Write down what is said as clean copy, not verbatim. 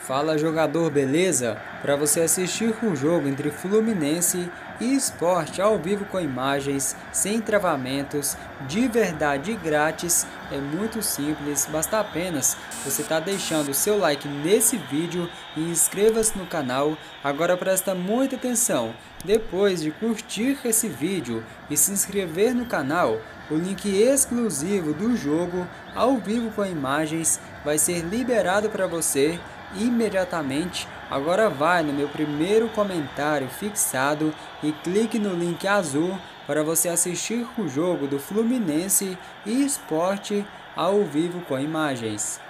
Fala jogador, beleza? Para você assistir o jogo entre Fluminense e Sport ao vivo com imagens, sem travamentos, de verdade e grátis, é muito simples, basta apenas você estar deixando o seu like nesse vídeo e inscreva-se no canal. Agora presta muita atenção, depois de curtir esse vídeo e se inscrever no canal, o link exclusivo do jogo ao vivo com imagens vai ser liberado para você imediatamente. Agora vai no meu primeiro comentário fixado e clique no link azul para você assistir o jogo do Fluminense e Sport ao vivo com imagens.